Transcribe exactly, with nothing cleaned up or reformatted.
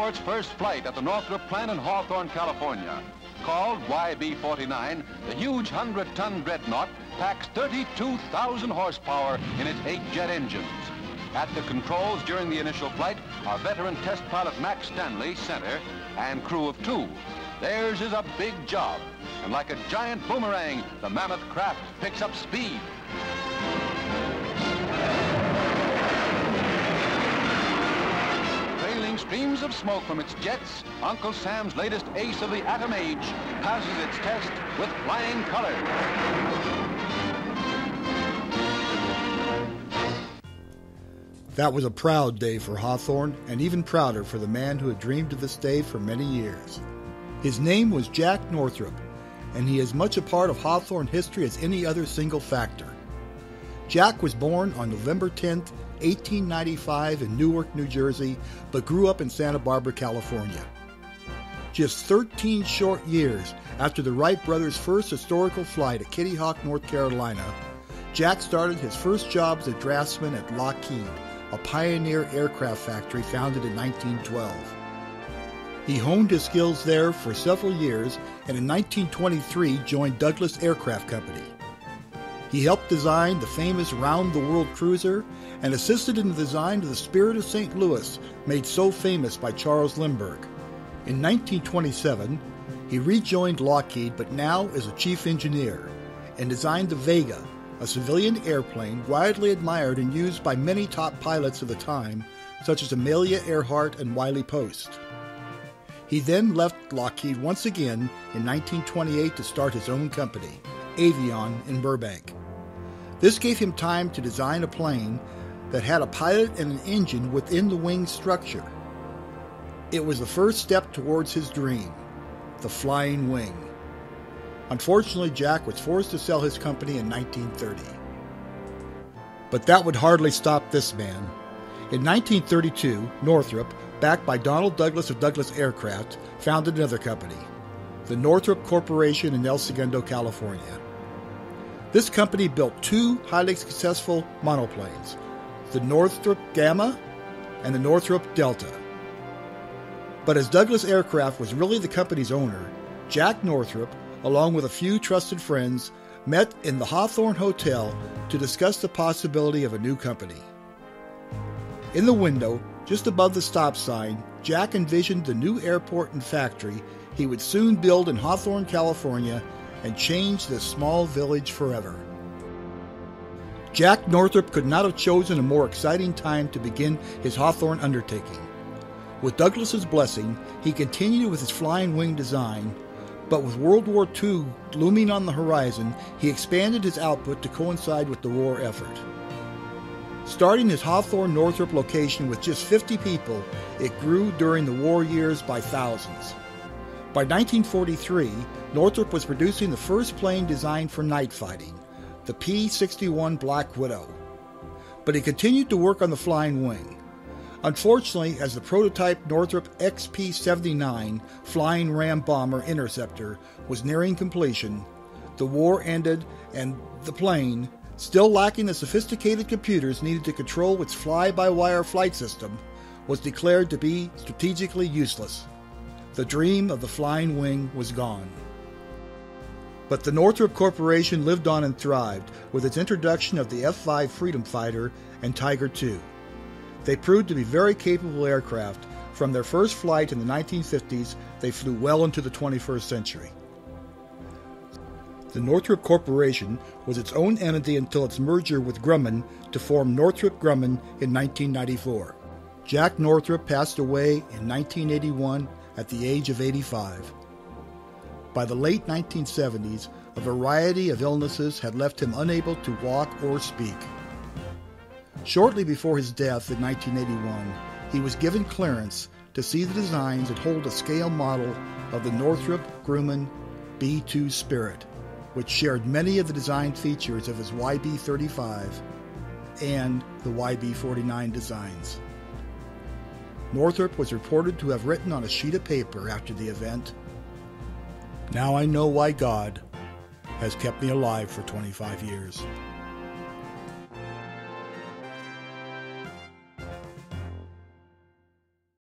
for its first flight at the Northrop plant in Hawthorne, California. Called Y B forty-nine, the huge hundred-ton dreadnought packs thirty-two thousand horsepower in its eight jet engines. At the controls during the initial flight are veteran test pilot Max Stanley, center, and crew of two. Theirs is a big job, and like a giant boomerang, the mammoth craft picks up speed. Trailing streams of smoke from its jets, Uncle Sam's latest ace of the atom age passes its test with flying colors. That was a proud day for Hawthorne, and even prouder for the man who had dreamed of this day for many years. His name was Jack Northrop, and he is much a part of Hawthorne history as any other single factor. Jack was born on November tenth, eighteen ninety-five in Newark, New Jersey, but grew up in Santa Barbara, California. Just thirteen short years after the Wright brothers' first historical flight at Kitty Hawk, North Carolina, Jack started his first job as a draftsman at Lockheed, a pioneer aircraft factory founded in nineteen twelve. He honed his skills there for several years and in nineteen twenty-three joined Douglas Aircraft Company. He helped design the famous round-the-world cruiser and assisted in the design of the Spirit of Saint Louis, made so famous by Charles Lindbergh. In nineteen twenty-seven, he rejoined Lockheed, but now is a chief engineer, and designed the Vega, a civilian airplane widely admired and used by many top pilots of the time, such as Amelia Earhart and Wiley Post. He then left Lockheed once again in nineteen twenty-eight to start his own company, Avion, in Burbank. This gave him time to design a plane that had a pilot and an engine within the wing structure. It was the first step towards his dream, the flying wing. Unfortunately, Jack was forced to sell his company in nineteen thirty. But that would hardly stop this man. In nineteen thirty-two, Northrop, backed by Donald Douglas of Douglas Aircraft, founded another company, the Northrop Corporation in El Segundo, California. This company built two highly successful monoplanes, the Northrop Gamma and the Northrop Delta. But as Douglas Aircraft was really the company's owner, Jack Northrop, along with a few trusted friends, met in the Hawthorne Hotel to discuss the possibility of a new company. In the window, just above the stop sign, Jack envisioned the new airport and factory he would soon build in Hawthorne, California, and change this small village forever. Jack Northrop could not have chosen a more exciting time to begin his Hawthorne undertaking. With Douglas's blessing, he continued with his flying wing design, but with World War Two looming on the horizon, he expanded his output to coincide with the war effort. Starting his Hawthorne Northrop location with just fifty people, it grew during the war years by thousands. By nineteen forty-three, Northrop was producing the first plane designed for night fighting, the P sixty-one Black Widow. But he continued to work on the flying wing. Unfortunately, as the prototype Northrop X P seventy-nine Flying Ram Bomber Interceptor was nearing completion, the war ended and the plane, still lacking the sophisticated computers needed to control its fly-by-wire flight system, was declared to be strategically useless. The dream of the flying wing was gone. But the Northrop Corporation lived on and thrived with its introduction of the F five Freedom Fighter and Tiger two. They proved to be very capable aircraft. From their first flight in the nineteen fifties, they flew well into the twenty-first century. The Northrop Corporation was its own entity until its merger with Grumman to form Northrop Grumman in nineteen ninety-four. Jack Northrop passed away in nineteen eighty-one at the age of eighty-five. By the late nineteen seventies, a variety of illnesses had left him unable to walk or speak. Shortly before his death in nineteen eighty-one, he was given clearance to see the designs and hold a scale model of the Northrop Grumman B two Spirit, which shared many of the design features of his Y B thirty-five and the Y B forty-nine designs. Northrop was reported to have written on a sheet of paper after the event, "Now I know why God has kept me alive for twenty-five years."